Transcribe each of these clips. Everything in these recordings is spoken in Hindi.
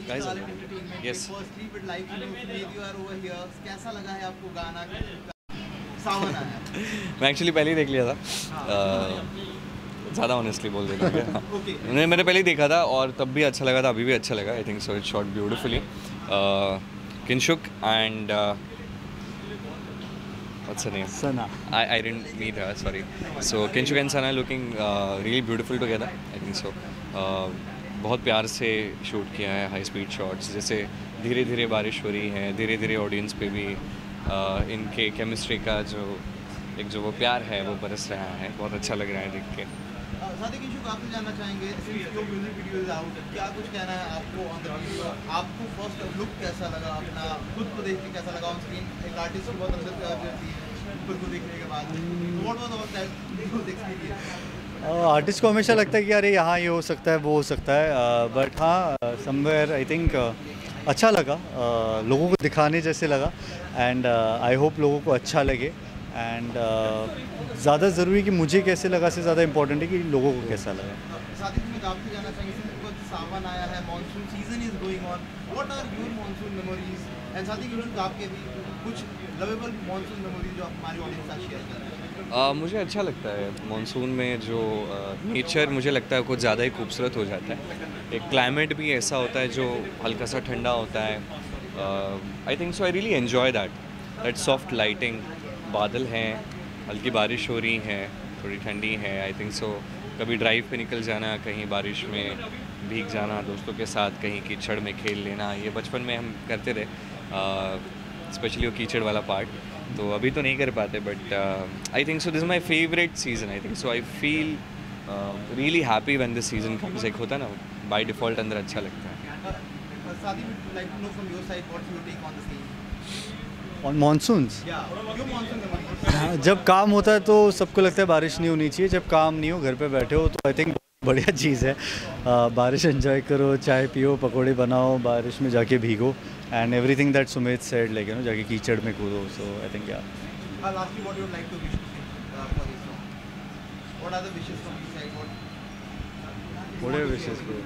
Guys, Talent Entertainment. yes. Firstly, would like to know Sumit, you are over here. कैसा लगा है आपको गाना सावन आया? मैं एक्चुअली पहले ही देख लिया था, हाँ, ज़्यादा ऑनेस्टली बोल देता हूँ क्या? Okay. मैंने पहले ही देखा था और तब भी अच्छा लगा था, अभी भी अच्छा लगा. I think so it shot beautifully. Kinshuk and what's her name? Sana. I didn't meet her, sorry. So Kinshuk and Sana looking really beautiful together. I think so. बहुत प्यार से शूट किया है, हाई स्पीड शॉट्स. जैसे धीरे धीरे बारिश हो रही है, धीरे धीरे ऑडियंस पे भी इनके केमिस्ट्री का जो वो प्यार है वो बरस रहा है. बहुत अच्छा लग रहा है देख के. साथी किशोर आपसे जानना चाहेंगे, जो म्यूजिक वीडियो इज आउट, क्या कुछ कहना है आपको ऑन द वीडियो? आपको फर्स्ट लुक कैसा लगा, अपना खुद को देख के कैसा लगा ऑन स्क्रीन? एक आर्टिस्ट की बहुत अंदर प्यार रहती है ऊपर को देखने के बाद. What was our that experience? Artist को हमेशा लगता है कि यार यहाँ ये हो सकता है, वो हो सकता है, बट हाँ समवेयर आई थिंक अच्छा लगा, लोगों को दिखाने जैसे लगा. एंड आई होप लोगों को अच्छा लगे. एंड ज़्यादा ज़रूरी कि मुझे कैसे लगा से ज़्यादा इम्पोर्टेंट है कि लोगों को कैसा लगा. साथ ही में आपसे जानना चाहेंगे, बिकॉज सावन आया है, monsoon season is going on, what are your monsoon memories? And साथ ही में आपके भी कुछ लवेबल मानसून मेमोरीज जो आप हमारी ऑडियंस के साथ शेयर कर रहे हैं. मुझे अच्छा लगता है मानसून में जो नेचर मुझे लगता है कुछ ज़्यादा ही खूबसूरत हो जाता है. एक क्लाइमेट भी ऐसा होता है जो हल्का सा ठंडा होता है. I think so I really enjoy that soft lighting. बादल हैं, हल्की बारिश हो रही है, थोड़ी ठंडी है. आई थिंक सो कभी ड्राइव पे निकल जाना, कहीं बारिश में भीग जाना, दोस्तों के साथ कहीं कीचड़ में खेल लेना, ये बचपन में हम करते थे. स्पेशली वो कीचड़ वाला पार्ट तो अभी तो नहीं कर पाते, but I think so this is my favourite season. I think so I feel really happy when this season comes. एक होता है ना बाय डिफ़ॉल्ट अंदर अच्छा लगता है. साथ ही में like to know from your side what's your take on the same? On monsoons, या योर मानसून मेमोरीज. जब काम होता है तो सबको लगता है बारिश नहीं होनी चाहिए. जब काम नहीं हो, घर पे बैठे हो, तो आई थिंक बढ़िया चीज़ है. बारिश एंजॉय करो, चाय पियो, पकौड़े बनाओ, बारिश में जाके भीगो. And everything that Sumit said, like you know, जाके कीचड़ में कूदो. So I think yeah. Lastly, what you would like to wish for this song? What are the wishes from your side? What are your wishes for?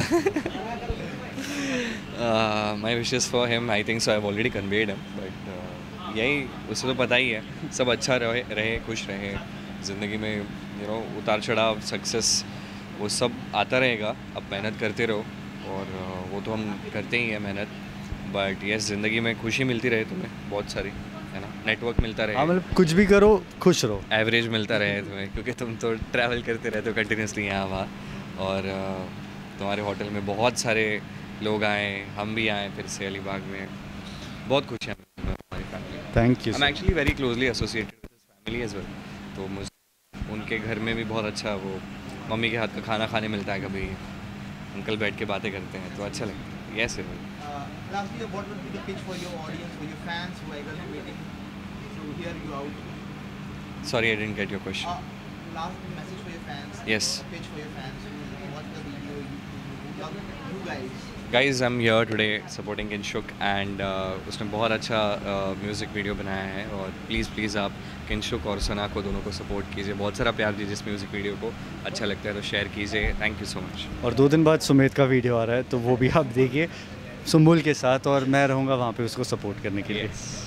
My wishes for him, I think so I've already conveyed him, but यही उसे तो पता ही है. सब अच्छा रहे, खुश रहे ज़िंदगी में. यू नो, उतार चढ़ाव, सक्सेस, वो सब आता रहेगा. अब मेहनत करते रहो, और वो तो हम करते ही हैं मेहनत. बट यस, ज़िंदगी में खुशी मिलती रहे तुम्हें बहुत सारी, है ना. नेटवर्क मिलता रहे. हाँ, मतलब कुछ भी करो, खुश रहो. एवरेज मिलता रहे तुम्हें, क्योंकि तुम तो ट्रैवल करते रहते हो कंटिन्यूसली यहाँ वहाँ. और तुम्हारे होटल में बहुत सारे लोग आए, हम भी आए फिर से अलीबाग में. बहुत खुश हैं हमारी family. Thank you. I am actually very closely associated with this family as well. तो मुझे उनके घर में भी बहुत अच्छा वो मम्मी के हाथ का खाना खाने मिलता है. कभी अंकल बैठ के बातें करते हैं तो अच्छा लगता है. Yes. Lastly, what would be the pitch for your audience, for your fans who are eagerly waiting to hear you out? Sorry, I didn't get your question. Last message for your fans. Yes. Pitch for your fans who watch the video. You guys. Guys, I'm here today supporting Kinshuk, and उसने बहुत अच्छा म्यूज़िक वीडियो बनाया है. और प्लीज़ आप किंशुक और सना को दोनों को सपोर्ट कीजिए. बहुत सारा प्यार दीजिए इस म्यूज़िक वीडियो को. अच्छा लगता है तो शेयर कीजिए. Thank you so much. और 2 दिन बाद सुमित का वीडियो आ रहा है, तो वो भी आप देखिए सुम्बुल के साथ, और मैं रहूँगा वहाँ पे उसको सपोर्ट करने के लिए.